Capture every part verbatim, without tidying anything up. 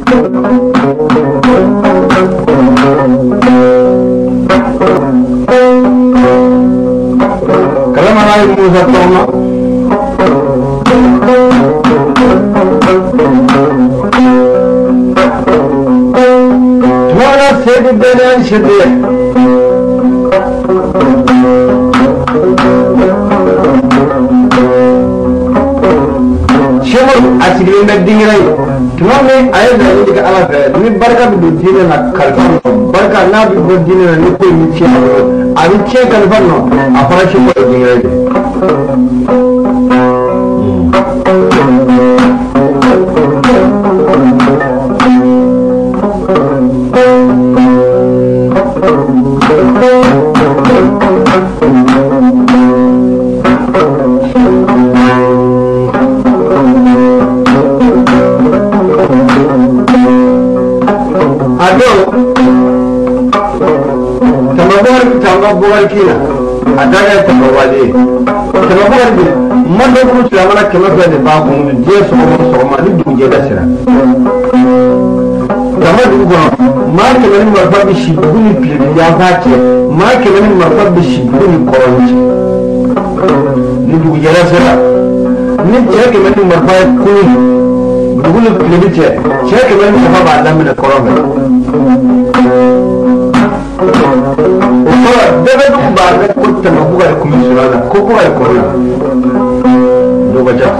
كلام على موسى توما تونا سيد الدنيا شديد شمر أسيرين بديني تونا أيضا يجيك على فعل من بركة بديني نكالفان بركة نابي بديني نكوي ميتشي أبي تشي كالفانو أفرش بديني bugar kina adaga tabawade tababugar bi manda ku tsamana kamar da ba ku je so mo so ma ni duje da sira kama dugo ma kamar ni marfa bi shi guni pili ya fate ma kamar ni marfa bi shi guni koronci ni duje da sira ni je kamar ni marfa ku guni pili je je kamar ni marfa ba da mi da koronci daga duk ba ga kunta ma buga da kuma surana ko kuma ya kora lokacin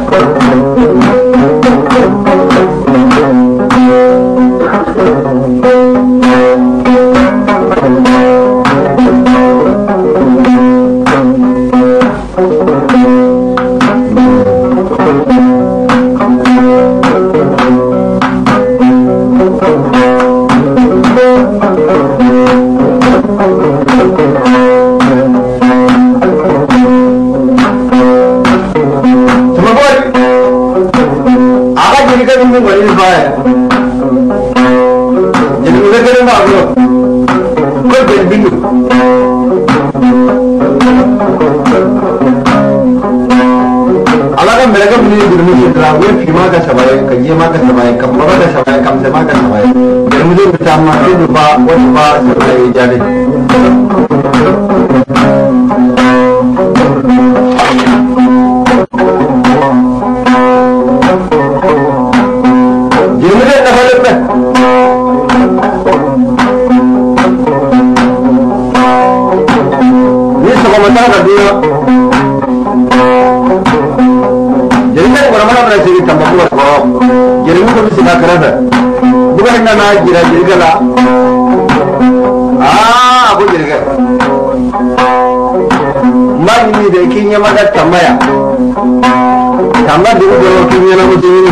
jira jirgala ah abu jirga magni da kinya mada tambaya tambaya da ko kinya na mutune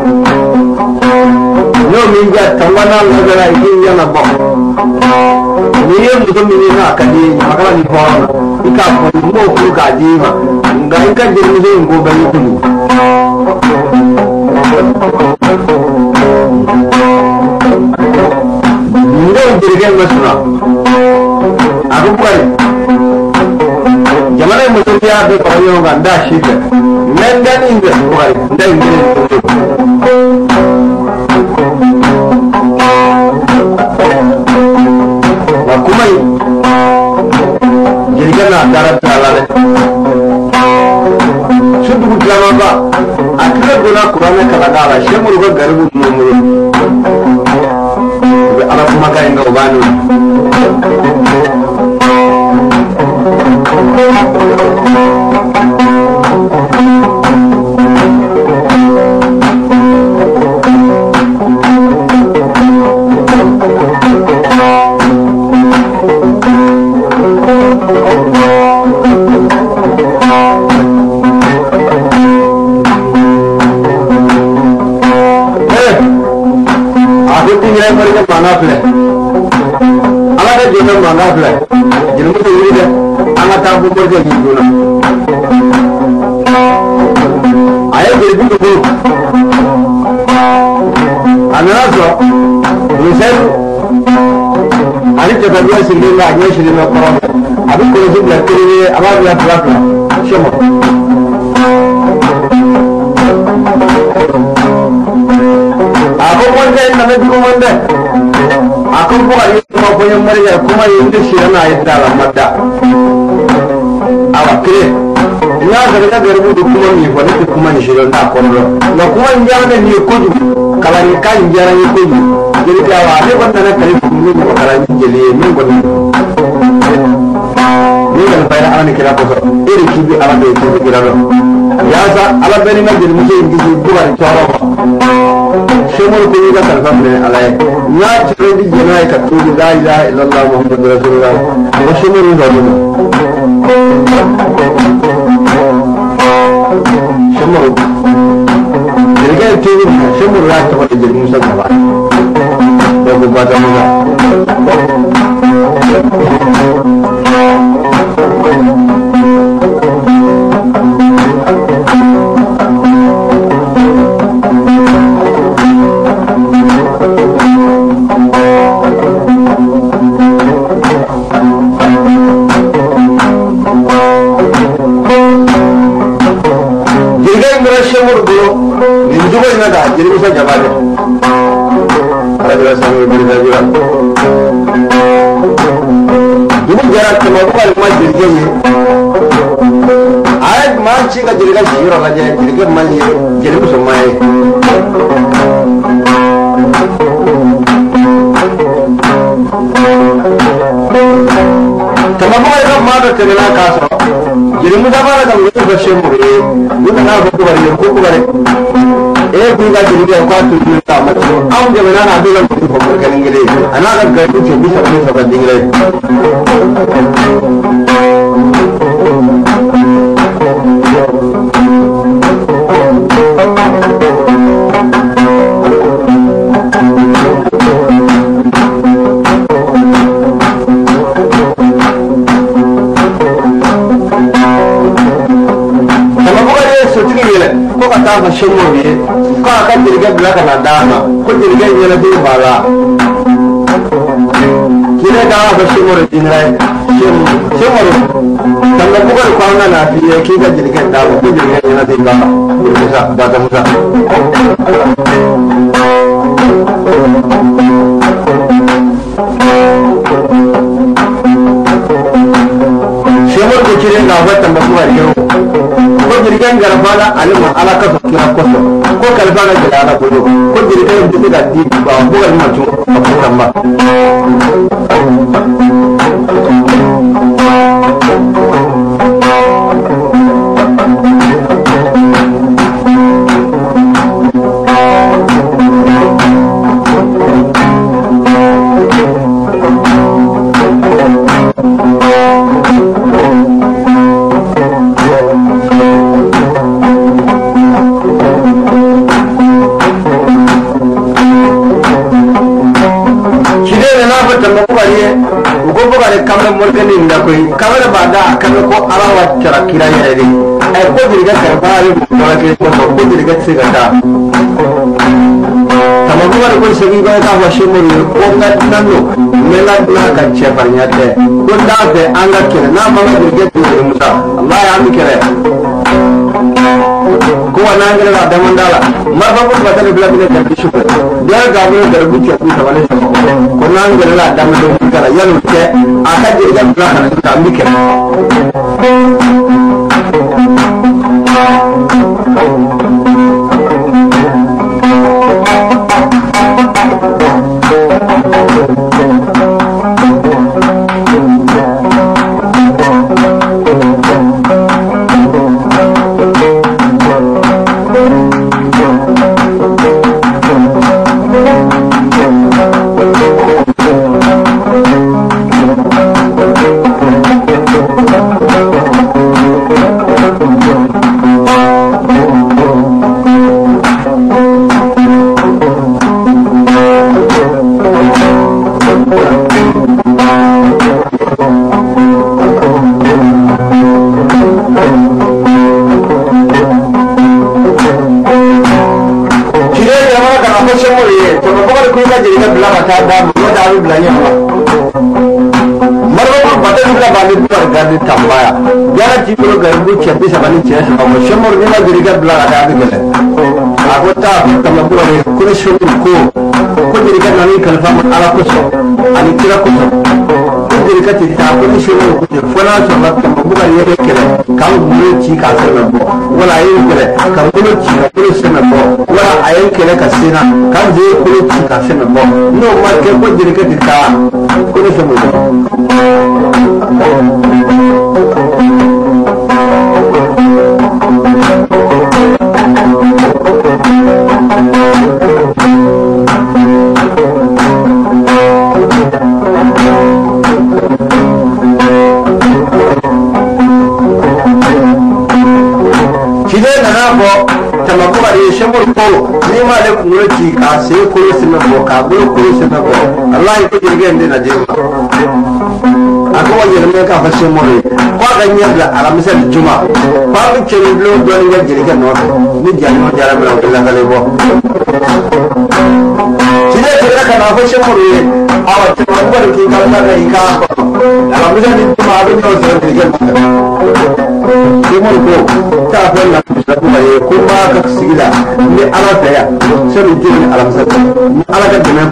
no min ga tambana ngara kinya na ba ni yau mutum ne na kadi magana ni ko ika ko mo ko ga ji ma ga in ka jirmi zai go bani kulu jirgin masuna abu kwari jama'a mutum ya bai kawai yau ga da shi da nan da ni da kwari da ingilin ba kuma jirgin na tarar talalai sun dubu jama ba a kira guna kuranin kalagara shi murgar garibin mummuru ala kuma ga inga ubanu Sehingga hanya sehingga korang, habis kalau sudah kiri, apa dia berapa? Siapa? Aku wanda ina na duk wanda akan ko ayi kuma ko yan mariya kuma yin da shi yana yadda ramadda awa kire ina ga da garbu da kuma mi fa da kuma ni shi da konro na kuma in ya da ni kudu kala ni kan jara ni kudu jiri da wa ne wanda na kare ku ni ko kala ni jeli min gobe ni da bayar an kira ko irin kibi ala da yake kira ya sa ala bani na jeli mu sai biji buwa ni tawo shemur ko ga sarfam ne alai na tare di jana ka tu la ilaha illallah muhammadur rasulullah wa shemur da mu shemur dirga tiwi shemur ra ta wata jirgin sa gaba da ku ba ta mu jirgin sa gaba ne a da samu birnin da jira duk jara kuma kuma kuma jirgin ne a yi ma ci ga jirgin shi yiro laje jirgin man yi jirgin su mai kama kuma yi kan ma da kanina kasa jirgin sa fara da mutu ga shemu ne duk na ga kuma ne ko kuma ne eh kun ga jirgin ya kwato ne ta mace an ga bana na dole ku ko kan gire ana ga ga ku ce bisa bisa ban dingire ko ka ta fashin mu ne ko ka jirgin da kana dama ko jirgin yana bin bala kire da fashin mu din rai shin shin mu dan da bugar kwana na fiye ki ga jirgin da ko jirgin yana bin bala musa ba ta musa shin mu ko kire ga wata mabuwar yau jirgin garfana alimu ala kaso kira koso ko kalbana da ala kodo ko jirgin da da di ba ko ga mutum a kutan ba kamar mulkin da kai kamar ba da kamar ko arawa tara kira ya dai ai ko dirga karfari ko ke ko ko dirga tsiga ta kamar kuma da kun sagi ba ta washe mu ko na nan no me na na ka ce farnya te ko da be an ga kira na ma dirga to musa Allah ya mi kira ko wannan ga da mandala marfa ko ba ta bila bila da shi ko da ga mu da rubuce ku ta wala ko nan ga da da mu kala yalo ce aka jirgin da na ta mike tambaya yana ci ko ga rubuce bisa bani ce shi ba shi mur ne na jirga bla da da gele a ko ta ta ma ko ne ko shi ko nani kalfa ala kuso ani kira kuso kudiri kati ta kuni shuru kuje fona to makka buga yele kele kan bulu ci ka sana bo wala yin kele kan bulu ci ka bulu sana bo wala ayin kele ka sina kan je bulu ci ka sana bo no ma ke kudiri kati ta kuni shuru shambur ko ni ma le kunurci ka sai ko sinna ko ka bulu ko sinna ko Allah ya kuje ga inda naje aka wani ne ka fashe more ko ga nyarda ala misal juma ba mu ce ni lo don ga jirga no ni jani mo jara bala Allah ga le bo kine ke ka na fashe more awa ta ko da ki ka na ga ika ala misal juma abin da zai jirga ni mo ko ta fa na kuma ye kuma ka sigila ni ala daya sai ni jini ala masaka ni ala ka dana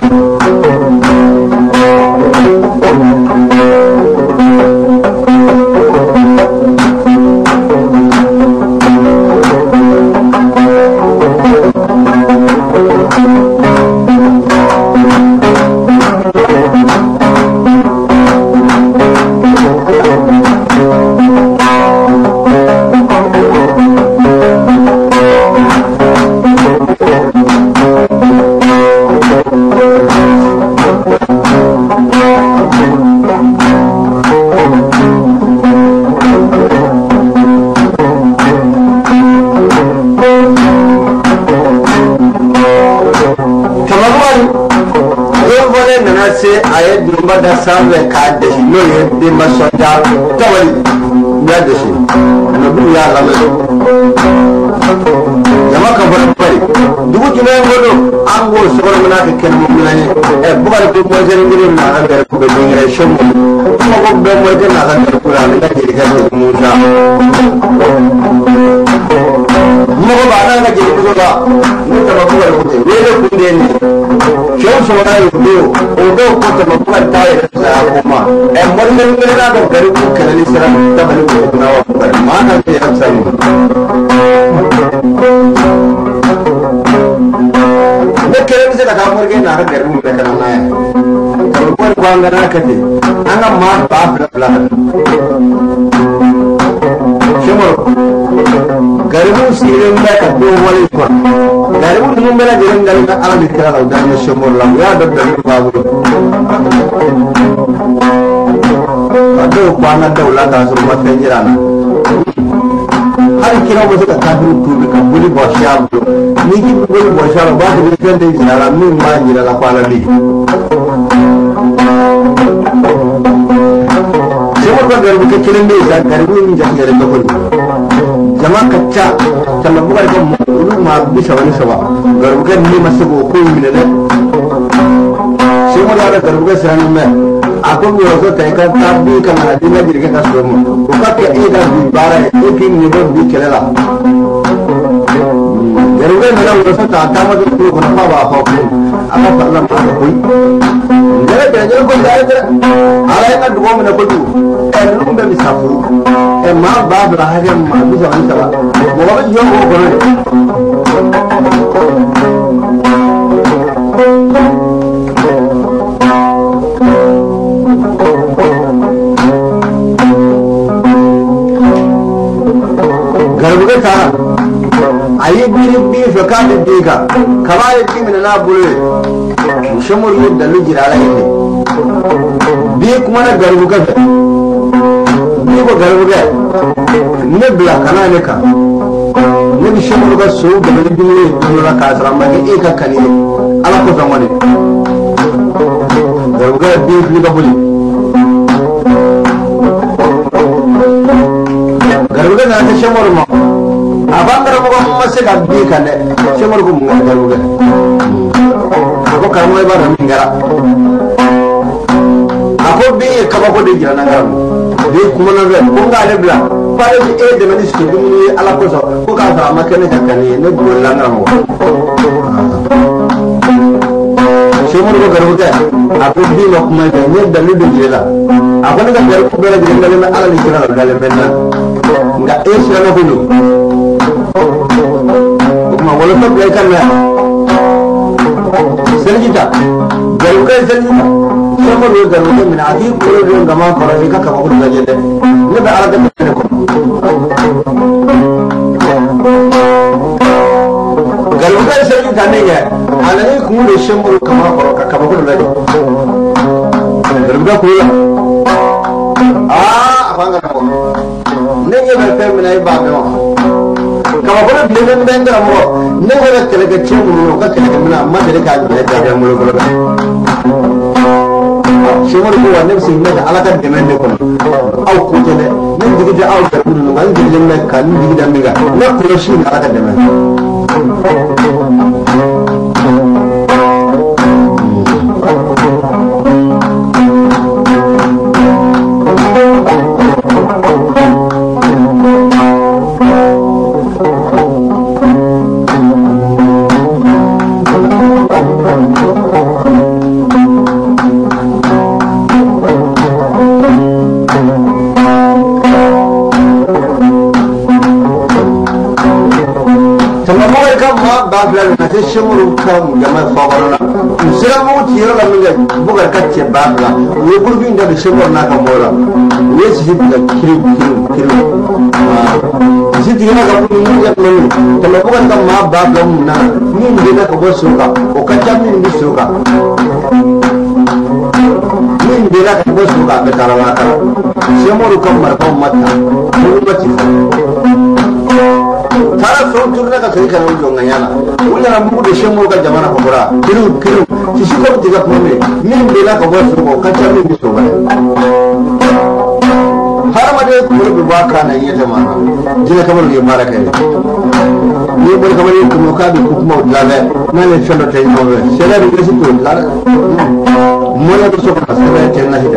da sabe ka da shi no ye de masoja tawali ya da shi na bu ya lamu jama ka fara fari dubu kina ngodo an go sabara mana ka ken mu ne e bugar ko mo jere ngire na an da ko be ngire shom ko ko be mo jere na an da ko ra da ji ga mu ja mo ko ba na ga ji ko ga mu ta ba ko ko ne we le ku ne ne shom so na yo do o do ko ta ba ko ta ya ta kuma e mo ne ngire na do gari ko kana ni sara ta ba ko na wa ko ma na te ya sa ni keren se ka morge na ka garu me kana na ko ko ko ngana ka te anga ma ba bla bla shemo garu siren da ka do wali ko garu dum mera jiren dal ka ala dikra da da shemo la ya da da ba bu ado ko ana da ula da su ma te jirana har kira wasu ka kafiru tubi ka buli bo shabu ni ki buli bo shabu ba da kan da jira min ma jira la kwala ni sai ko garbu ka kirin da ya garbu ni da gare da kullu jama'a kacca sallan bugar kan mu ma bisa wani sawa garbu kan ni masu ko ko mi da sai mu da garbu ka sanin mai akwai mai wasu ta yi kan tabbi kan hadi na jirgin kasuwa mu ko ka ke iya da bara ya ke ni ba bi kelela garbe na da wasu ta ta ma da ko na fa ba fa ko aka farla ma da koi gare da jira ko da da ala ina dubo mu na ko du e lum da misafu e ma ba ba hare ma bi sa wani saba mo ba yo ko ko ne garbuga ta ayi biri bi fa ka da diga kamar kimi na bure shumur yadda lujira la yake bi kuma na garbuga bi ko garbuga ne bla kana ne ka ne bi shumur ga so da bi ne la ka sara ma ke ka kani ala ko zamane garbuga bi bi ga buli garbuga na ta shumur ma abangara ko mo se ga bi kan ne shumur ko mo garbuga ko karmo e bara min gara ako bi ka ba ko de jira na garam de kuma na ko ga le bla pare ji e de manis ke dum ni ala ko so ko ka sa ma kene ka kane ne bo la ngam shemur ko garuta aku di lok mai ne dalu du jela aku ne ga garu ko bela jela ne ala li jela dale benna nga esra no hulu ma wala to play kan na seljita garu ka seljita shemur ko garuta min adi ko ro gama ko ka ka ko da jele ne da ala da ko garuka seljita ne ya ala ne ko ro shemur kama ko ka ka ko da garuka ko ah apa enggak kamu nenge berpe menai babe kamu pun belum benda mo nenge berkele kecil mulu ka kele mena amma dari ka ada ada mulu mulu semua itu warna sehingga ala kan demande ko au ko jele nin digi au da mulu ngal digi lemna kan digi da miga na ko shi ala kan demande shemuru kam jama fawarona siramu tiro la minga bugar kacce babla we burbi nda shemur na ka mora we si da kiri kiri kiri si diga ka bu ni ya menu to la bugar kam ma babla na ni ndiga ka bo suka o kacce min ndi suka ni ndiga ka bo suka be karawa ka shemuru kam mar kam mata ko bati tara so turna ka kai kan wujo nganyana wala na mu de shemo ka jamana ko bura kiru kiru ci shi ko diga ko me min de la ko wasu ko ka ta min so ba har ma de ko bi ba ka na yi jamana jina kamar ne mara kai ni bol kamar ni ko ka bi ko kuma dala na le shelo tay mo be sela bi ko to la mo la ko so ka sa ba tenna hide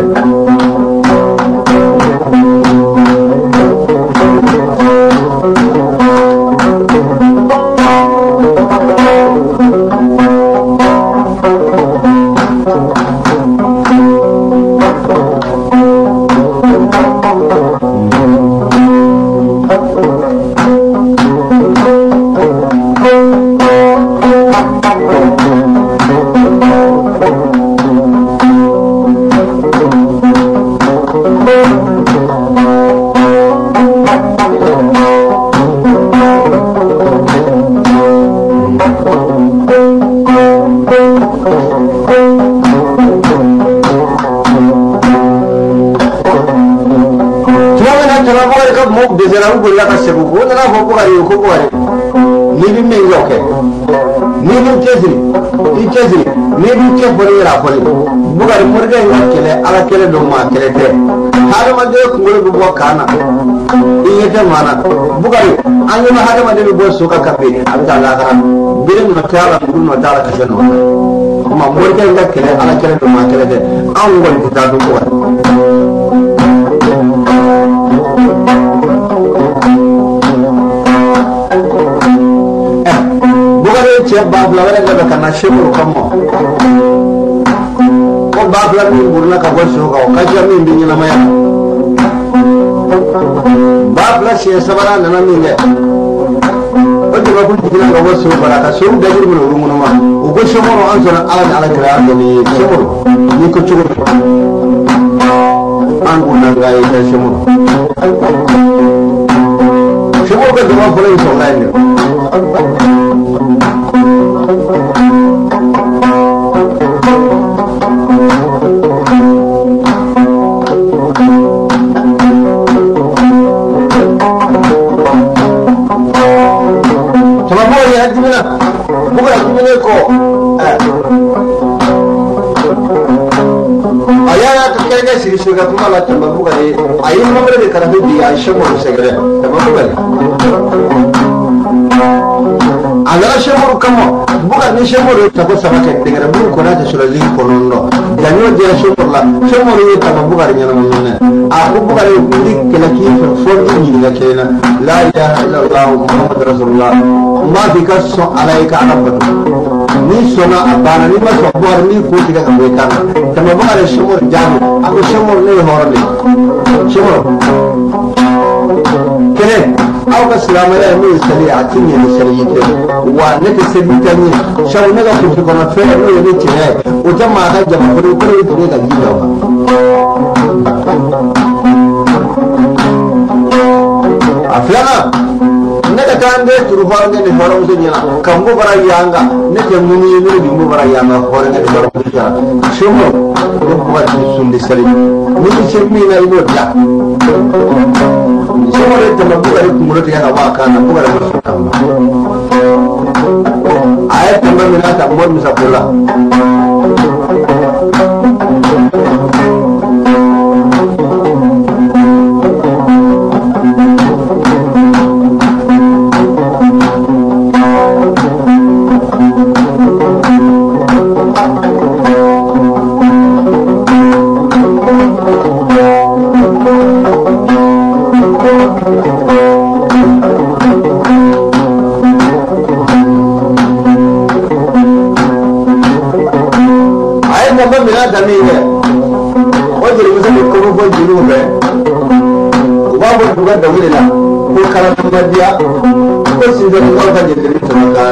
la ka sebu ko na ko ko ari ko ko ari ni bi me yoke ni bi kesri i kesri ni bi ke bori ra bori bugar murga ya kele ala kele do ma kele te hada ma de ko ngol bu kana i yete mana bugar an ma hada ma de bo so ka kabe abta la ka birin ma tara dun ma tara ka shano kuma murga ya kele ala kele do ma kele te an ngol ku ta do ko babla wala daga kana sheburu kamo ko babla min burna ka boso ka ka jami min na maya babla shi sabara na min ne o de babul dina ka boso bara ka so da jirmu no rumu ma o go sheburu an sona ala ala kira da ni sheburu ni ko chugo an ko na ga ita sheburu sheburu ka da babla so na ne kuma la tamba bugare ayi mamre de karabe di aisha mo segre tamba bugare ala shemuru kamo bugar ni shemuru tabo sabake degara bu ko na ta shurali ko nondo danyo je shemuru la shemuru ni tamba bugare nyana monne a ko bugare ni kala ki fo ni la kena la ilaha illa allah muhammad rasulullah ma bikasso alayka arabatu ni sona abana ni maso bor ni ko tiga ka be kan tama ba re shimur jamu ako shimur ne horle shimur kene aw ka salama ya mi sali a tinye ni sali yake wa ne ta sali tanye shaw ne ga ku ko na fe ne ne ce ne o jama'a ga jama'a ko ko ne ga gida ba aflana ne da kan de turu fa ne horo musu ni kan go bara yanga ne ke muni ne bi mu bara yanga horo ne horo musu ya shumo ko ko wa sun de sali ni ce mi na ibo ja shumo de ta mabu ari kumuro ta ga wa kana ko bara musu kan ayat tamam mina ta mo musa kula tamine o jeli musa ko ko bo jilu be wa bo duga da wala ko kala madiya ko sinzo ko ka jeli to ka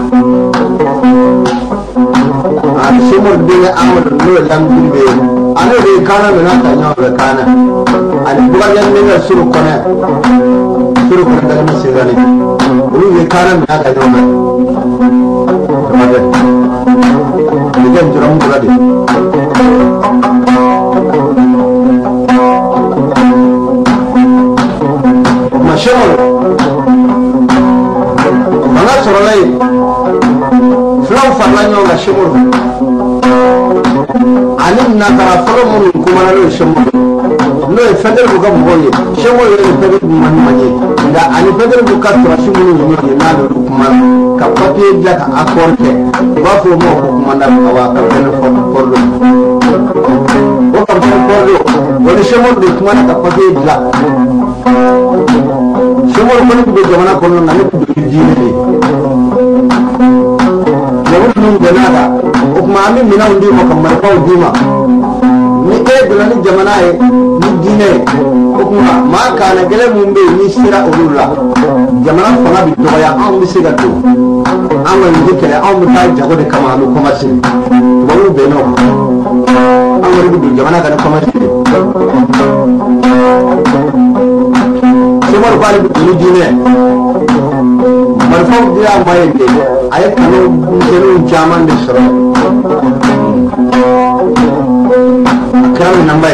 a shimo dinga amadu no lam dimbe ana de kana me na ta nyaw be kana ani duga yan ne suru kone suru kone da mi sirani ru ye kana me na ta nyaw be tamade ni dem juram duga de mashawar mana sorolai flaw farlanyo ga shimur anin na tara faramun kuma na lo shimur no e fadar bu ga boye shimur ne fadar bu man manye da ani fadar bu ka to shimur ne ne na lo kuma ka papier da ka akorte ba fo mo kuma na ka wa ka ne fo porlo o ka porlo wani shimur de kuma na ka papier da shimur ko ni jamana ko na ne ku diine ne yawon nun ganada o kuma amin mina undi mo kamar ko dima ni e bilani jamana e ni diine o kuma ma kana gele mun be ni sira urulla jamana fanga bi to ya an bi siga to an ni kele an bi ta jago de kama lu kuma sin to wo be no an wori bi jamana kana kuma sin shimur bali bi diine marfau dia mai ke ayat kalau seru zaman di sero akram nambai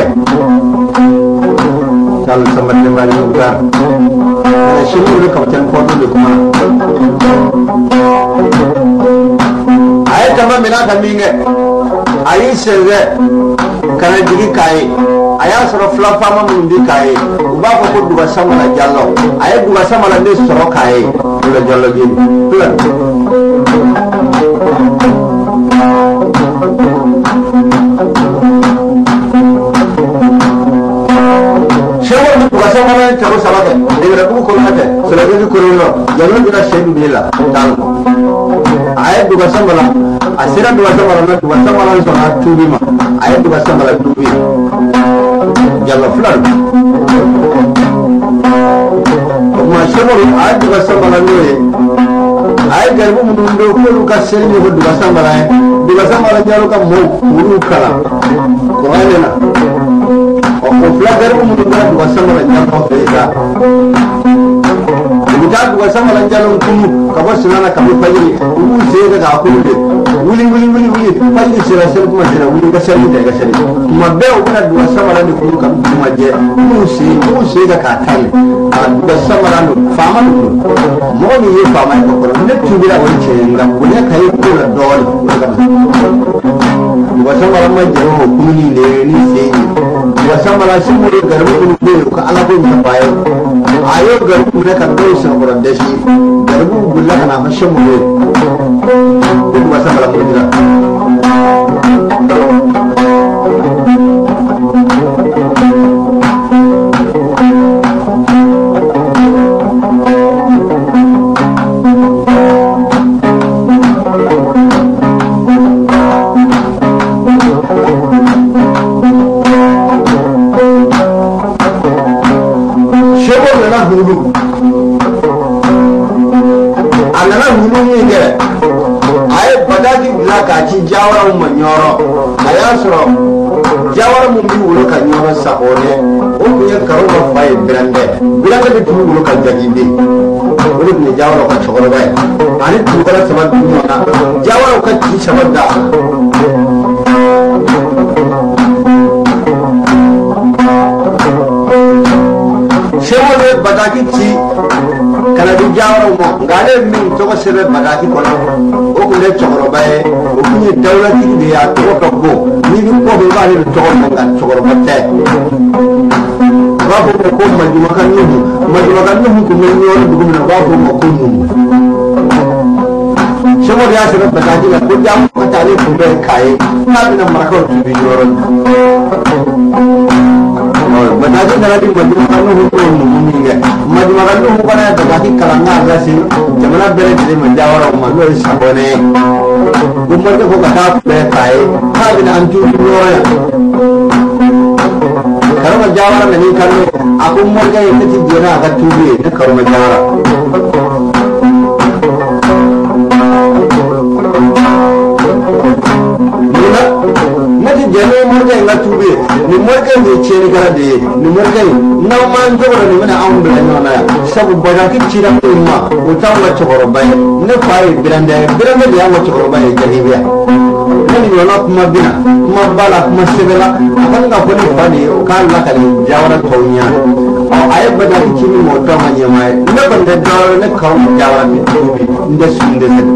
kalau sempat kembali juga sini udah kawasan foto di kuma ayat tambah mina kami nge ayat sere karena jadi kai ayat sero flapa mamundi kai ubah foto dua sama la jallo ayat dua sama la des sero kai la jallo gini tuan shawar dua sama la terus sama kan dengan aku kau ada selagi itu kurang jallo kita sedu bila tahu ayat dua sama la asira dua sama la dua sama la soal tubi mah ayat dua sama la tubi jallo flan shimur ayat dua sama la ni ayat garbu mundu ko ka selni ko dua sama la dua sama la jallo ka mo muru kala ko ayena o ko fla garbu mundu dua sama la jallo ko ida kita dua sama la jallo kunu ka basuna ka bi fayi u se ga ko de wuli wuli wuli wuli fayi sira sel kuma sira wuli ga sel de ga sel kuma be o kana dua sama la ni kunu ka kuma je u se u se ga ka tai dua sama la no fama no mo ni ye fama ko ko ne tubira wani ce ngam ko ne kai ko la dole dua sama la ma je o kuni ne ni se dua sama la shi mo garbu kunu be ko ala ko ta bayo ayo garbu ne kan do sa ko da shi garbu bulla kana fashin mu ne dua sama la ko dira manyoro ayasro jawara mun bi wulo kan nyoro sabone o kunya karo ma fay brande brande bi tu wulo kan jaginde wulo ni jawara ko chogoro bay ani tu kala sama dunya jawara ko ci sabada shewole badaki ci kana di jawara mo ngale min to ko sebe badaki ko o ko le chogoro bay o kunya dawlati de ya to ko ko ni bi ko be bari to ko ngal chogoro batte babu ko majuma kan nuhu majuma kan nuhu ko men yo dugum na babu ko nuhu shemo ya sebe badaki la ko jam ko tale ko be kai na bi na marako tu bi yoron badaki na di majuma kan nuhu ko nuhu ni ga majuma kan nuhu ko na badaki kala nga gasi jamana bere de majawara ma lo sabone gumar ko kata be kai ha bi na antu yoya karma jawara ne kallo akun morga yake ci jena ga tubi ne karma jawara nuna nati jene morga ga tubi ni morga ne ce ni gara de ni morga na man jogoro ni mana an bele nona sabu bada ki ci da umma o tawa chogoro bay ne fay birande birande ya mo chogoro bay jahibiya ni wala kuma bina kuma bala kuma sebela akan ga bani bani kan la kali jawara tonya o ay bada ki ni mo to manya mai ne ban da dawara ne kaw jawara mi tubi inde sunde se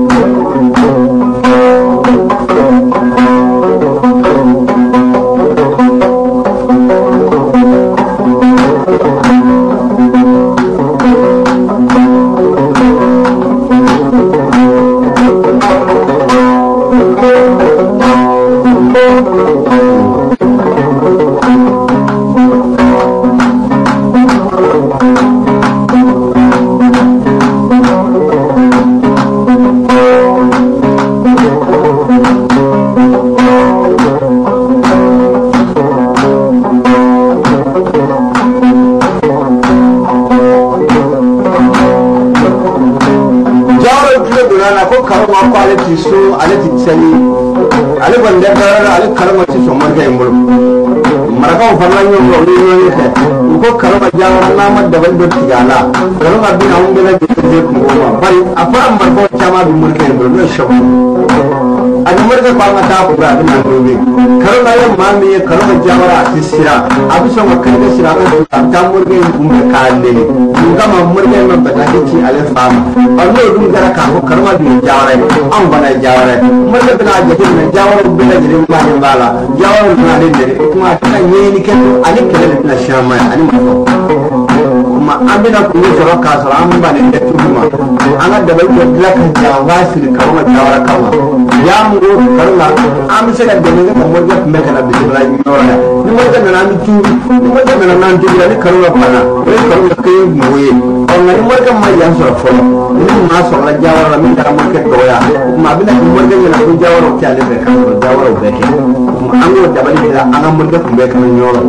so ale ti tsani ale bande dara ale kalma ti so marga imbul marga o falla nyo no ni ni ke ko kalma jawara na ma da bande tigala kalma bi na ungela de de ko ma bari afa marga chama bi marga imbul no shabu adi marga ba ma ta ko ba bi na dobe kalma ya ma mi kalma jawara ti sira abu so makka de sira ko ta marga imbul ka ne ga ma marga ma ba ta ci ale fama allo dum dara ka ko kalma bi jawara an bana jawara marga bina jadin na jawara bina jadin ma ne bala jawara na ne ne kuma ta ne ni ke ani kele na shama ani ma kuma abina ku ne jara ka sara an bana da tuma ana da bai da laka jawara sir kalma jawara kalma ya mu go kalma am se da ne ko marga me kana bi jawara ni ora ni marga na ni tu ni marga na nan tu ni kalma bana e kalma kai mu ye on ni marga ma yan sara fo ni ma so la jawara min da marga doya kuma abina ku marga ni na ku jawara ki ale be kan jawara be ke kuma an go da bali da an marga ku be kan nyoro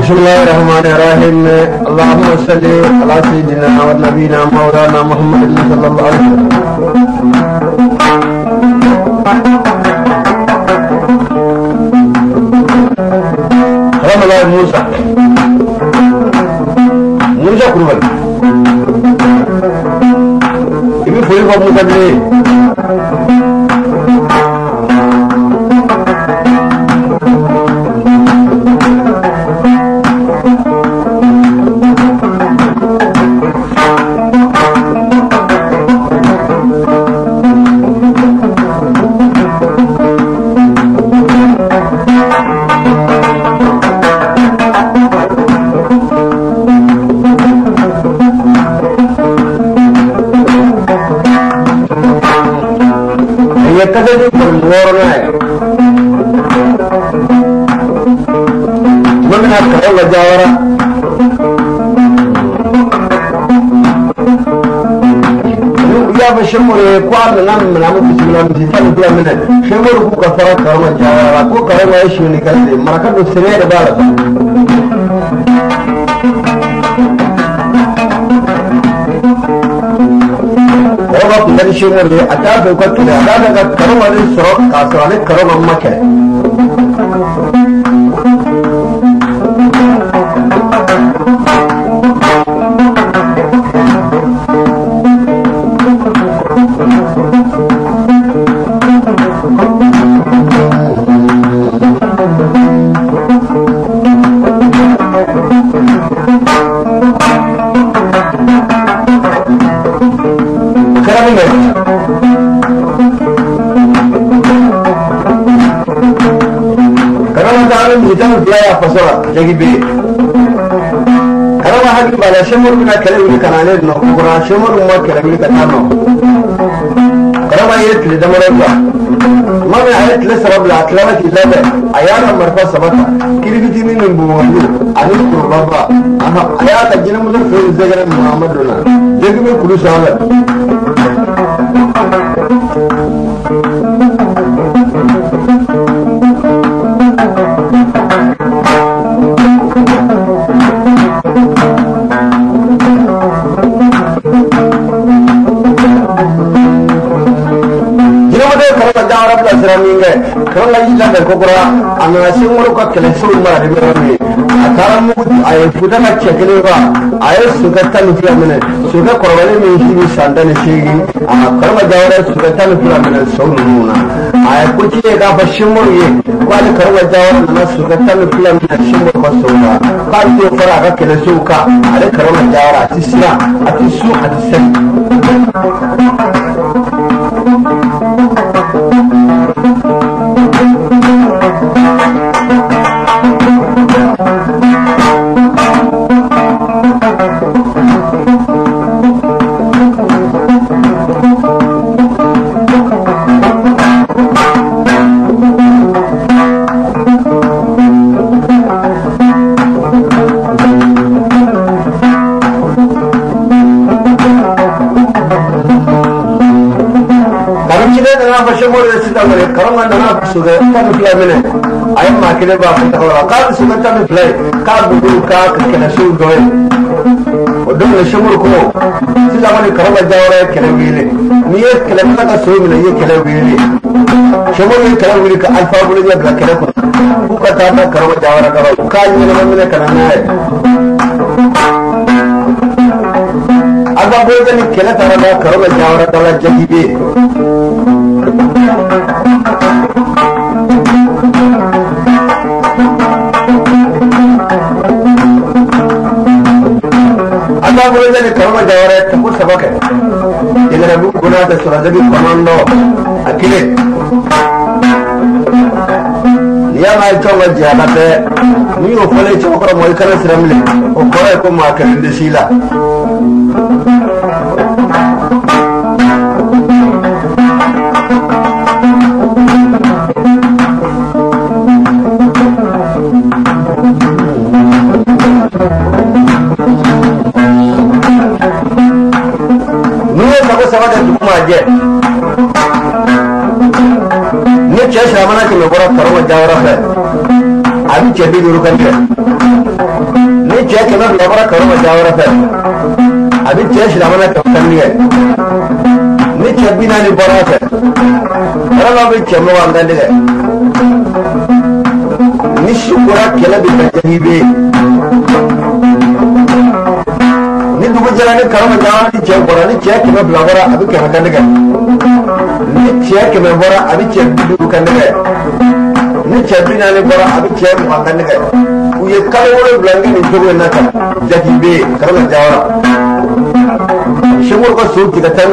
بسم الله الرحمن الرحيم اللهم صل على سيدنا ونبينا مولانا محمد صلى الله عليه وسلم رمضان موسى موسى كربل ibi foyi ko musa ne جاورا يا بشمر قال نعم من عمود بسم الله بسيطان بلا منه شمر كو كفرات كرم جاورا كو كرم يشوني كالدي مركب السنين بارد وقت من شمر أتاب وقت كده أتاب كرم هذه السرق كاسراني كرم أمك يا فصلة جيبي كلام هذا بلا شمر من كلام اللي كان عليه إنه كنا شمر وما كلام اللي كانوا كلام هيت لدمر الله ما من هيت لسه ربلا كلامك إزاي أيام مرفع سبتة كل بيتي من بومبو أنا أقول بابا أنا أيام تجينا مدر في الزجاج محمد دولا جيبي كل شهر كلا يجلا بكورا أنا أسمع لك كلا سوى ما ربيعي أتارم أيه فودا كشكلوا أيه سكتة نفيا منه سكتة كروالي من شيء ساندا نشيجي أنا كرم جاورا سكتة نفيا منه سولونا أيه كوتشي إذا بشموري قال كرم جاورا أنا سكتة نفيا منه شمور بسونا قال تيوفرا كلا سوكا أيه كرم جاورا تسيا أتسو أتسن كرم أنا بسوغ كم فيها منه أيام ما كده بقى تقول قال سوغ كم فيها قال بقول كاك كنا سوغ دوي ودم الشمر كو سلامة كرم الجوارة كلام بيلي مية كلام لك سوغ من أيه كلام بيلي شمر كلام بيلي كألفا بيلي بلا كلام كو كتابة كرم الجوارة كرم كاي من من كلام هاي أبغى بقول لك كلا ترى كرم الجوارة ترى جديد أنا أقول لك كلام جوارات تقول سبكة إذا نبغى كنا تسرع زبي كمان لو أكيد يا ما يتوقع جهاته مين وفلي يتوقع ما يكره سرمله وكره يكون ما كره دسيلا Ni cek sama nak kena berat kalau menjawab apa? Abi cek di dulu kan dia. cɛ kɛmɛ fila bɔra karo ma jawara fɛ a bɛ cɛ silamɛna kɛmɛ tigɛ ni cɛ bi naani bɔra fɛ yɔrɔ bɛ cɛ mugan kan tigɛ ni si bɔra kɛlɛ bɛ ka jahi bɛ ni dugu jɛra ni karo ma jawara ni cɛ bɔra ni cɛ kɛmɛ fila bɔra a bɛ kɛmɛ kan tigɛ ni cɛ kɛmɛ bɔra a bɛ cɛ bi duuru kan tigɛ ni cɛ bi naani bɔra a bɛ cɛ mugan kan tigɛ u ye kalo wolonwula kɛ nin cogo in na tan jaki bɛ yen karo ma jawara sɛmɔri ka so tigɛ tan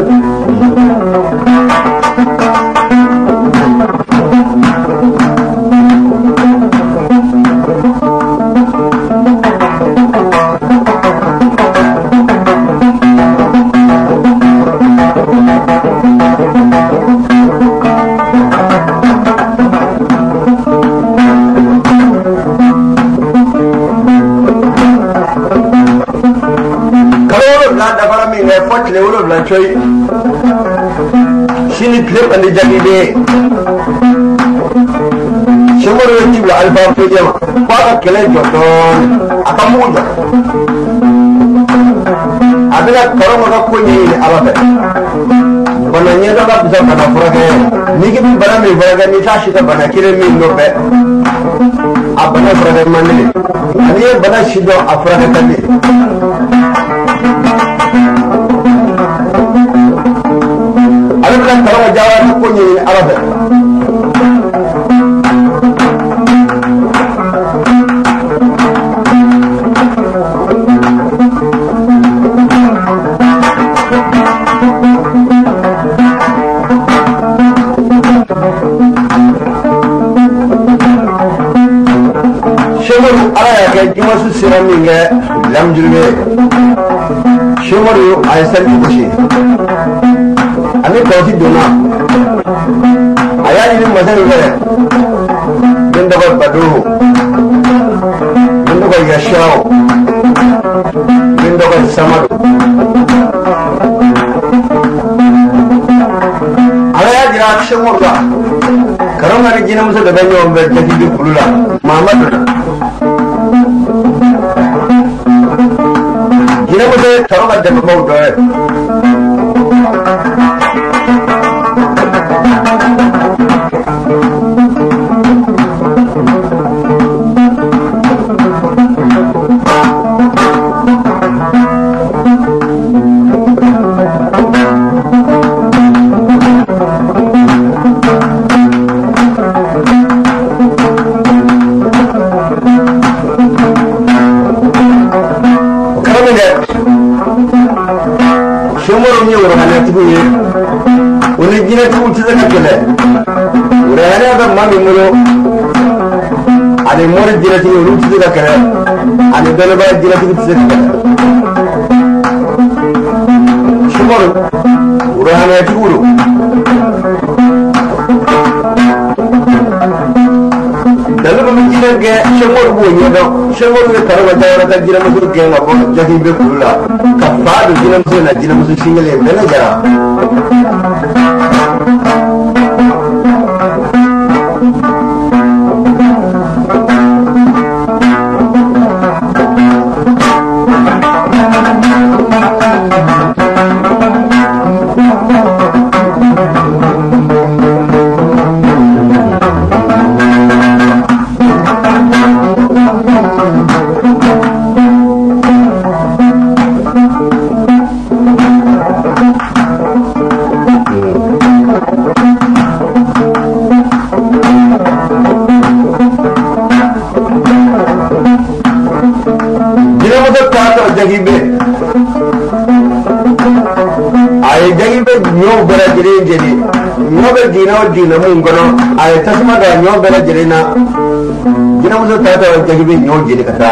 tile wolonwula coyi sini tile kɔni jaabi bɛ sɛmɔri bɛ ci bila alifa fojɛ ma fo a ka kɛlɛ jɔ dɔɔni a ka mugu jɔ a bɛna karo ma ka ko ɲɛɲini ala fɛ bana ɲɛdɔn ka fisa bana furakɛ n'i k'i bɛ bana min furakɛ n'i t'a si ka bana kelen min nɔfɛ a bana furakɛ man di ani ye bana si dɔn a furakɛ ka di karo jawara ko ɲɛɲini ala fɛ sɛmɔri ala y'a kɛ dimanche sera min kɛ lamjurube sɛmɔri a ye seli gosi ani kɔlɔsi donna a y'a ɲini masa min fɛ min tɔgɔ bado min tɔgɔ yasiaw min tɔgɔ samadu ala y'a jira sɛmɔri la karamɔgɔ ni jinɛmuso de bɛ ɲɔgɔn fɛ jatigi kulu la mamadu na jinɛmuso ye tɔrɔ ka dɛmɛbaw dɔ ye ani mori jinatigi olu tɛ se ka kɛlɛ ani dɔnnibaa jinatigi tɛ se ka kɛlɛ sumaworo urahanatigiw don daluba min jinɛ kɛ sumaworo b'o ɲɛdɔn sumaworo ye karo ka jayɔrɔ ka jinɛmuso gɛn ka bɔ jaki bɛ kulu la ka faa don jinɛmuso in na jinɛmuso singelen bɛɛ jara jagibe ay jagibe ñoo bala jere jere ñoo be dina o dina mun gono ay tasma da ñoo bala jere na dina mo ta ta jagibe ñoo jere kata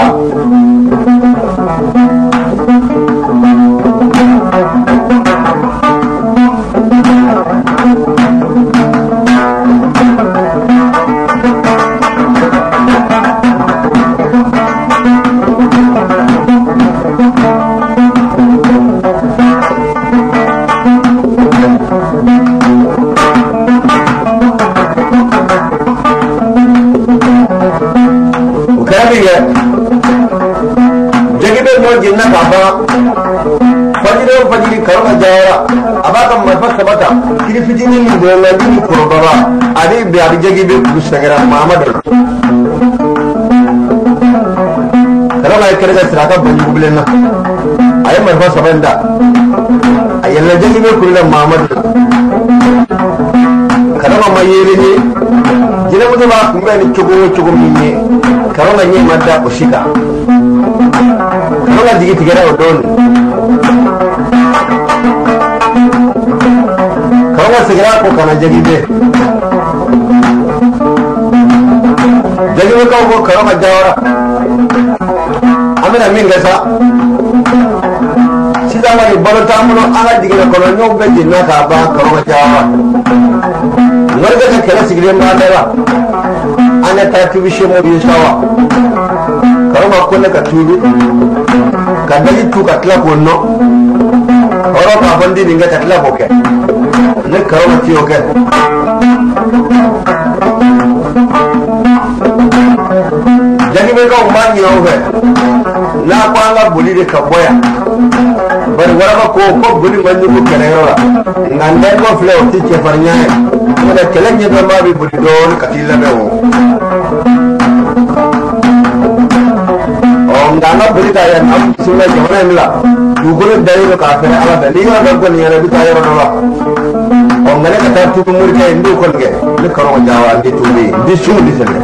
no jinna ka ba fajiri fajiri karma jawara abaka mafa sabata kiri fitini ni do na dini ko baba ali bi abi jagi be kusagara muhammad karama ikere ga siraka banyu bulenna ay mafa sabanda ayalla jagi be kullu muhammad karama mayele ni jina mutu ba kumbe ni chugo chugo minye karama nye madda ushika karama digi tigera odon karama sigara ko kana jagi be jagi be ko karama jawara amina min gasa sida wani balota muno ala digina kono nyobe jinna ka ba karama jawara warga ka kala sigire ma dara ana ta tubi shi mu bi shawa karama ko ne ka tubi ka dali tu ka tla ko no oro ka bandi dinga ka tla boke ne karama ti oke jani be ka umani oke na ko ala buli de ka boya bari waraba ko ko buli manni ko kere yora ngande ko fle o ti che farnyae wala kelenya do ma bi buli do ka ti la bewo o ngana buli da ya nam sunna jona mila du ko le dai ko ka fere ala da liga do ko ni ya bi ta yoro do la o ngane ka ta tu muri ka ndu ko nge le karo jawa di tu bi di su di sele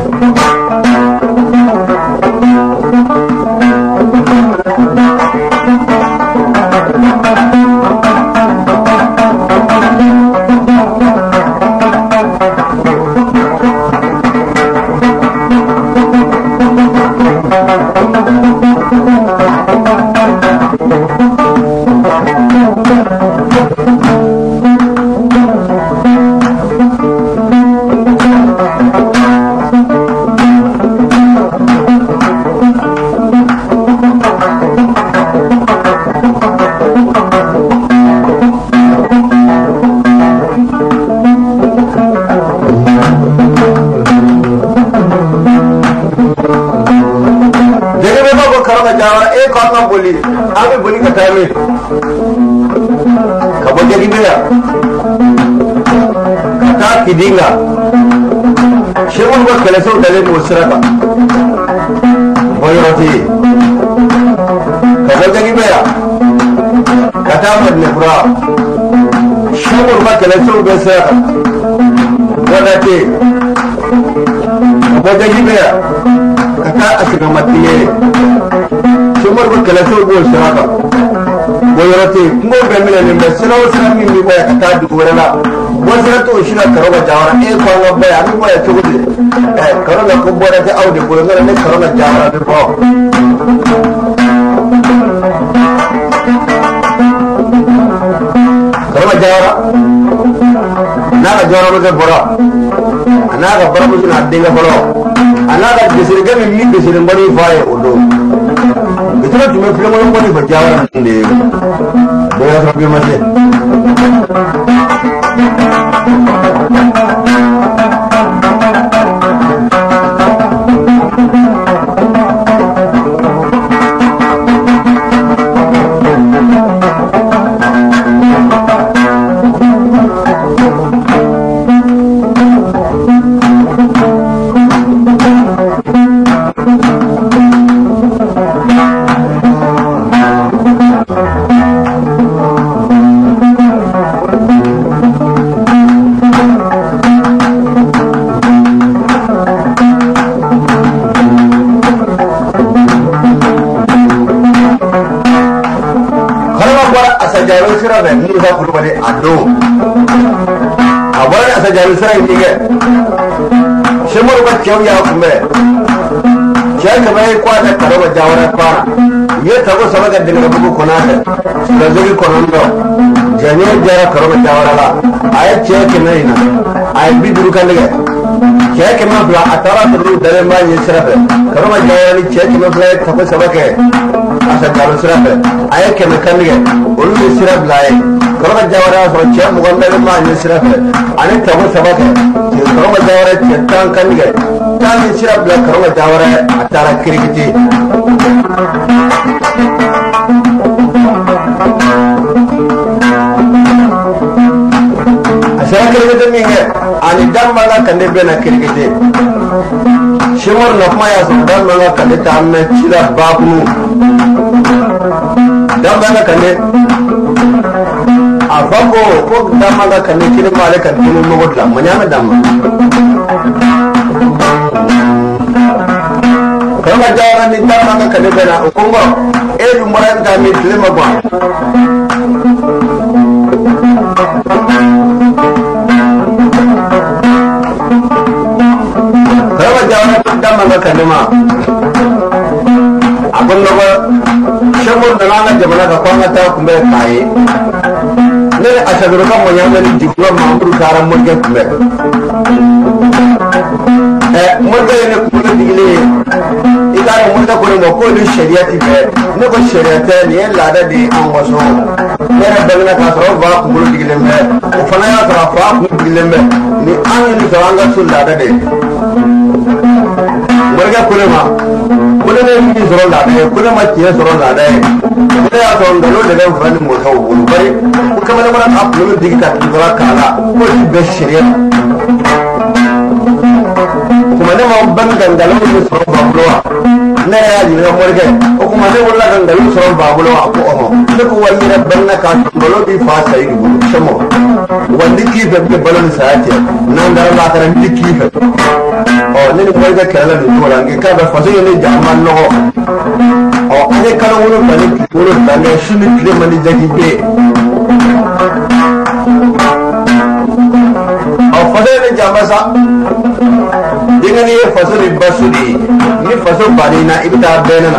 boli abe boli ka tame ka bo jadi beya ka kidinga shewon ko kala so dale mo sirata boyorati ka bo jadi beya ka ta madne bra shewon ko kala so be sirata wadate ka bo jadi beya ka ta asga matiye sumar ko kala so go sirata boyorati ngo be mele ne mesina o sira mi mi boya kata du wala wazira to shira karoga jawara e ko ngo be ami boya tugudi e karoga ko boya te awde ko ngara ne karoga jawara be ko karoga jawara na ga jawara be bora ana ga bora bu na dinga bolo ana ga gisir ga mi mi gisir ngoni faye odo bitara tume filmo ngoni ba jawara ne boya rabbi mate jaru sira be ni ba ku bade ado abara asa jaru sira ni ge shemur ba kyau ya kuma ya ka bai kwa da karaba jawara fara ye tago sabaga dinga bugu konata da zuri konondo janye jara karaba jawara la ay che ke naina ay biduru kan ge che ke ma bla atara tru dare ma ni sira be karaba jawara ni che ke ma bla tago sabaga asa jaru sira be ay ke ma kan ge ulu sira blaye karaba jawara so che mu gonda ma ni sira be ani tago sabaga che karaba jawara che tan kan ge tan sira bla karaba jawara atara kirikiti ani damma ga kande bena kirgite shimor na kuma ya so damma ga kande ta amma cira babu damma ga kande afako ko damma ga kande kire male kan kire mo godla manyana damma kama jawara ni damma ga kande bena ukongo elu mara ga mi tlema kwa dama ga kanima abun da ba shagun da nana jama'a ga kwanga ta kuma kai ne a shaguru kan mun yana ni jikwa mamuru karan mun ga kuma eh mun ga ne kuma digile idare mun da kuma ko ni shari'ati be ne ko shari'ata ne lada de an waso ne da bangna ka so ba ku digile me ko fana ya ta fa ku digile me ni an ni da an ga sun lada de warga kulema kulema yi soro la de kulema tiye soro la de kule ya to ngalo de ga fani mo taw bulu bari ko kamala mara ap lo digita ki wala kala ko be shari'a kuma ne ma banga ngalo ni soro babulo ne ya ni no morge ko kuma ne wala ngalo soro babulo ko o ne ko wali na banga ka ngalo bi fa sai ni bulu shamo wandi ki be balon saati nan dara la tara ni ki fe o ne ni morge kala ni to range ka ba faso ne jaman no o ane kala wono bani wono bani shuni kle mani jagi be o faso ne jamasa dinga ni faso ni basudi ni faso bani na ibta benana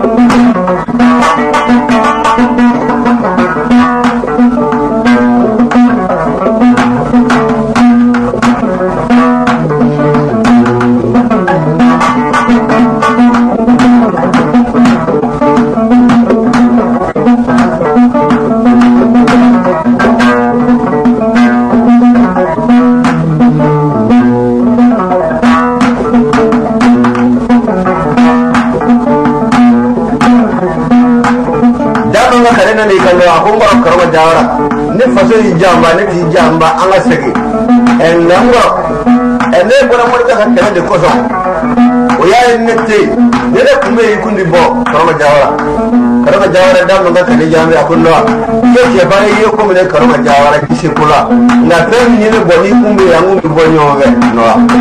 jawara ne faso yi jamba ne ti jamba an ga sege en nango en ne bona mo ta kan de koso o ya ne te ne de kumbe yi kundi bo karama jawara karama jawara da mo ga kan jambe akullo ke ke bare yi ko me karama jawara kisi kula na tan ni ne boni kumbe ya ngu bo nyowe no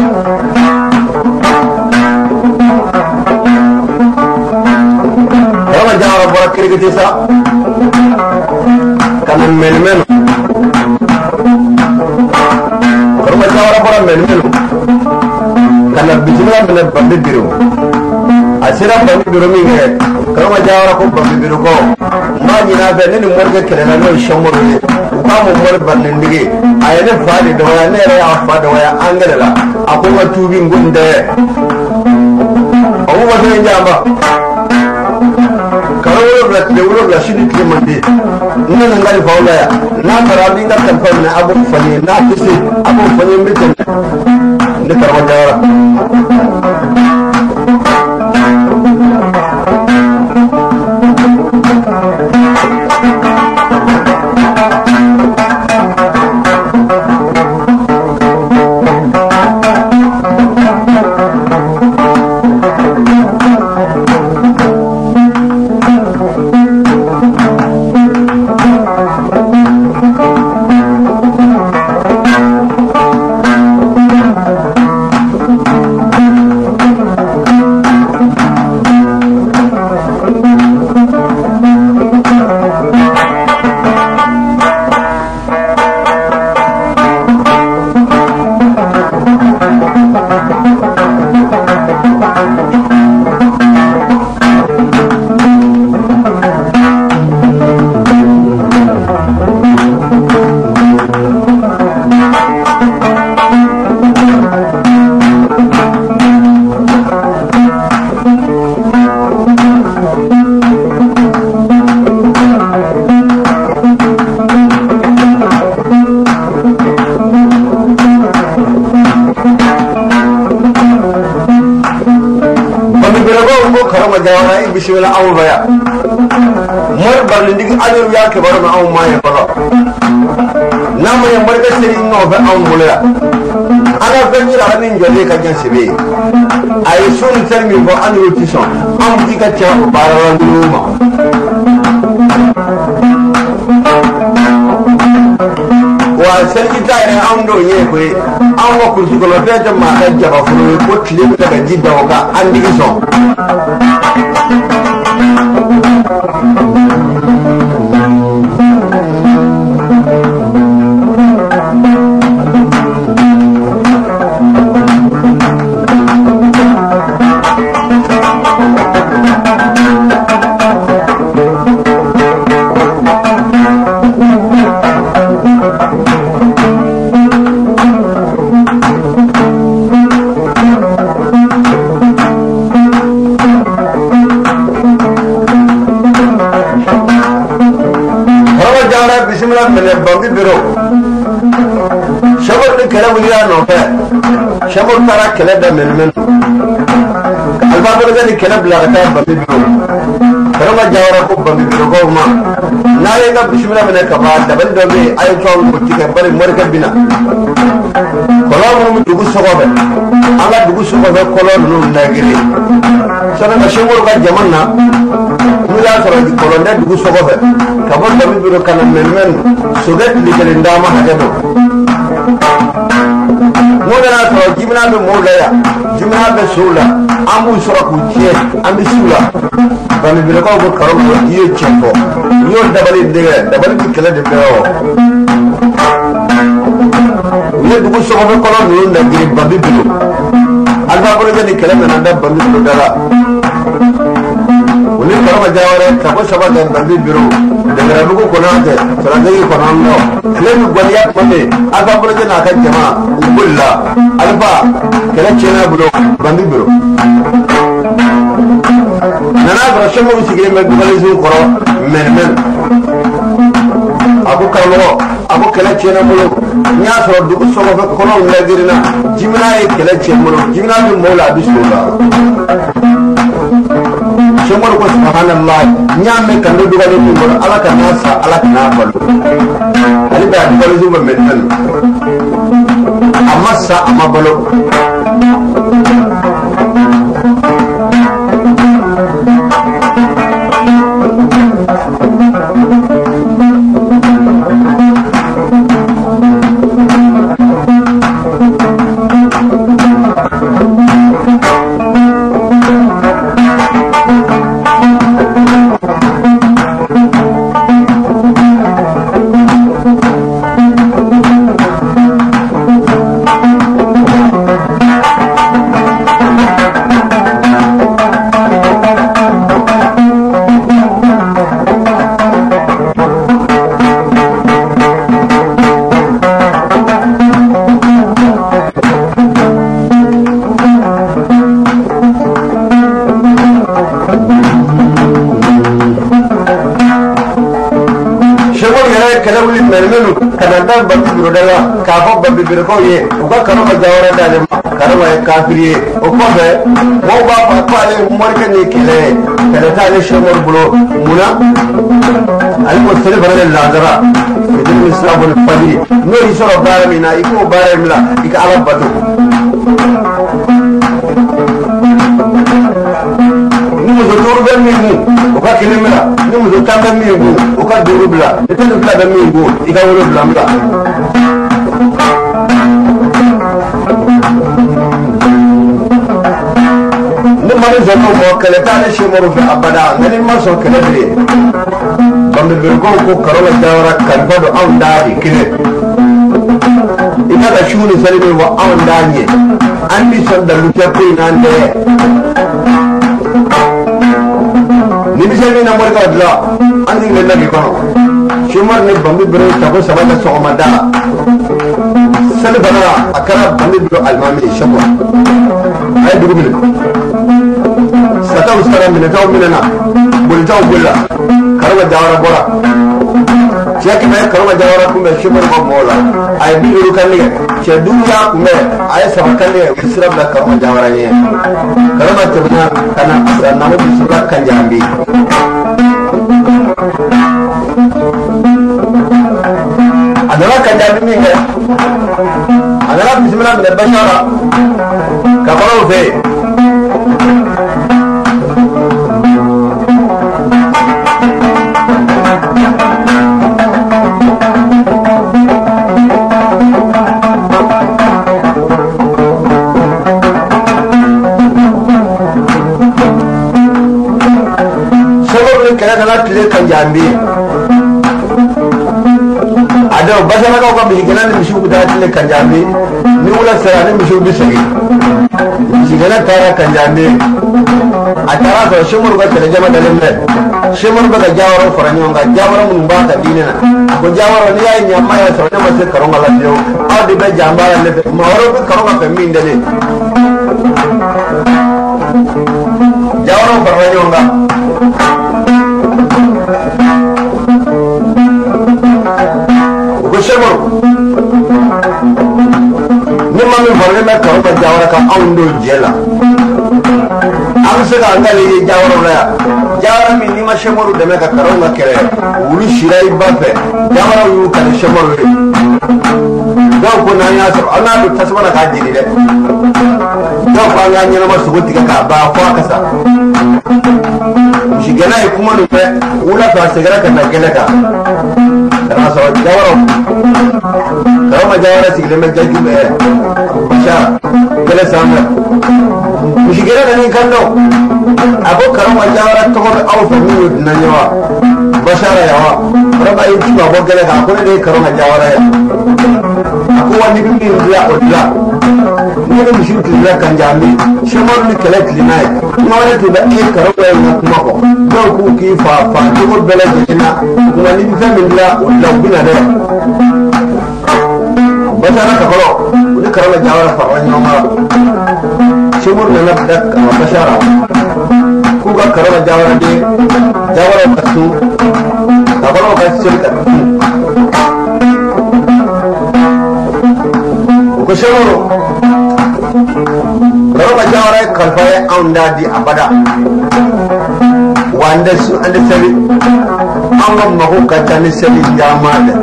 karama jawara bora kirgiti sa kanan melmelu karma jawara bora melmelu kana bijila mena bandi biro asira bandi biro mi nge karma jawara ko bandi biro ko ma nyina be ne morge kele na no shamoro ne ka mo mor bandi ndige ayene faade do ya ne re ya faade wa angere la akoma tubi ngunde o wa de jamba de wuro la shidi kimande ina nan gari faula ya na tarabi ga kan na abu fani na kisi abu fani mitin ne karwa jawara bismillah awu baya mor barni digi adu ya ke baro awu ma ya baro na ma ya marga seri no ba awu mulya ana fenyi ra min jole ka jan sebe ay sun termi bo an roti son am diga cha bara nguma wa sarki ta ne an do ye ko an wa kursu ko ta ta ma da jaba furu ko tile daga jidda ka an digi son bambi biro shabur ni kala wuli no fe shabur tara kala da men men albabur ga ni kala bla ta bambi biro karama jawara ko bambi biro ko ma na ye ga bismillah men ka ba da ban do me ay to ko tika bari morka bina kolo mu dugu sogobe ala dugu sogobe kolo no nagiri sana na shabur ga jamanna mu ya sara di kolo da dugu sogobe kabar bambi biro kana men men sugat likale ndama hajado modana to jimna be modaya jimna be sula amu sura ku je ambi sula bani bi ko ko karo ko ye chempo yo dabali de dabali likale de be o ye dugu so ko ko no nda giri babi bi alba ko je ni kala na da babi bi dara woni karo ma jaware ka ko saba da babi biro daga bugu ko nan da sarai ko nan no lemu gwaliya mame alba ko je na kan jama ubulla alba kala chena bulo babi biro nana bra shemo sigire me dubali zu koro men men abu kalo abu kala chena bulo nya so dugu so ko ko non lagirina jimna e kala chemuro jimna bi mola bismillah shemuro ko subhanallah nya me kan do dugale ni mo ala kan nasa ala kan balu ali da dugale zu men men amma sa amma balo kananda babi biro dala kafo babi biro ko ye o ka karo ma jawara dale karo ma kafiri o ko be mo ba pa pa le morka ni kile kada ta le shomor bulo muna al muslim bare lazara idin islamul fadi no isoro baramina iko baramila ika ala batu ni mo do ben mi mu o ka kilimela ni mo do tamba mi mu o ka do rubla e tan bla da mi mu ika woro bla mla ni mane zamo mo kale ta ne shemoro fi abada ngani ma so kale dire bambe be ko ko karola dawara kan fado on daadi kine ina da shuni salime wa on daanye andi son da lutia ko inande ni bisani na morga dla andi le nagi kono shumar ne bambi bere tabo sabata so amada sale bana akara bambi bere almami shabo ay dugu min sata ustara min taw minana bul taw bulla karwa jawara bora jeki me karwa jawara kumbe shumar ko mola ay bi ru kan ne che dunya kumbe ay sa kan ne isra bla karwa jawara ne karwa tabna kana asana mo bisura kan jambi adala kan jambi mi ne adala bismillah min bashara kabaro fe kala tile kan jambi ada basara ka ko bi kala ni mishu da tile kan jambi ni wala sara ni mishu bi sagi sigala tara kan jambi atara ko shumur ga tele jama dalem ne shumur ga jawaro faranyo ga jawaro mun ba ta dinena ko jawaro ni ay nyamma ya so ne ma se karonga la dio adi be jambara le ma horo be karonga pe min dele jawaro faranyo ga Shemor ni mami farle na karo ba jawara ka aundo jela am se ga ngali jawara la jawara mi ni ma shemor de me ka karo ma kere wuri shirai ba fe jawara yu ka shemor re do ko na ya so ana do tasmana ka jini de do ko nga nyina ma sugo tiga ka ba ko akasa shi gana e kuma no pe wula ta segara ka na gele ka kana so jawara karo ma jawara sigile me jaju me sha gele sama mushigera da ni kando abo karo ma jawara to ko aw fa ni na yawa bashara yawa raba yi tuba bo gele ka ko ne karo ma jawara ya ko wani bi ni ya odla ni ne mushin tilla kan jami shemor ni kala tlinai ma wala to da e karo ya kuma ko do ku ki fa fa to bela jina kuma ni bi famin la odla bina da bashara ka koro ni karo ma jawara fa wani ma shemor na nabda bashara ku ga karo ma jawara de jawara ka su ka koro ka shirka ko shemoro roba jawara kalfaye aunda di abada wanda su ande sabi anga mako katani sabi jamada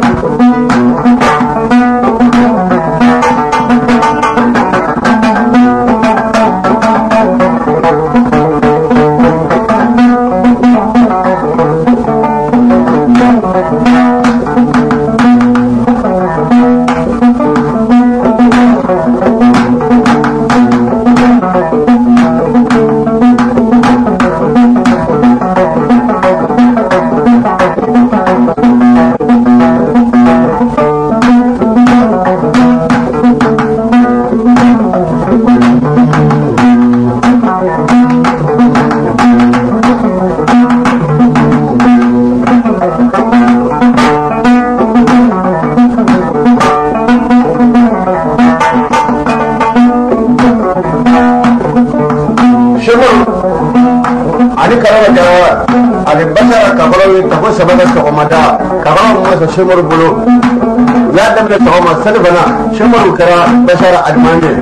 شمر بلو يا دم لتهما سلبنا شمر كرا بشر الماني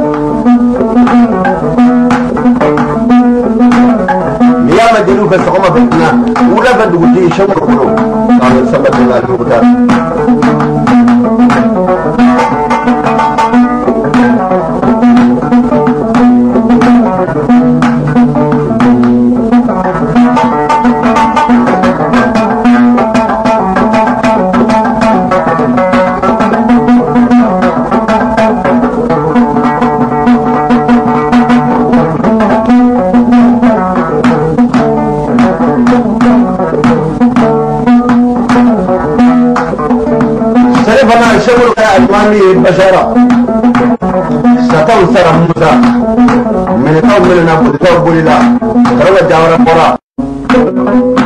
يا مدينو كسقما بنا ولا بدوتي شمر بلو قال سبت الله الوقت بشرة ستوسر موسى من قوم لنا قد توبوا لله روى الجوار القرى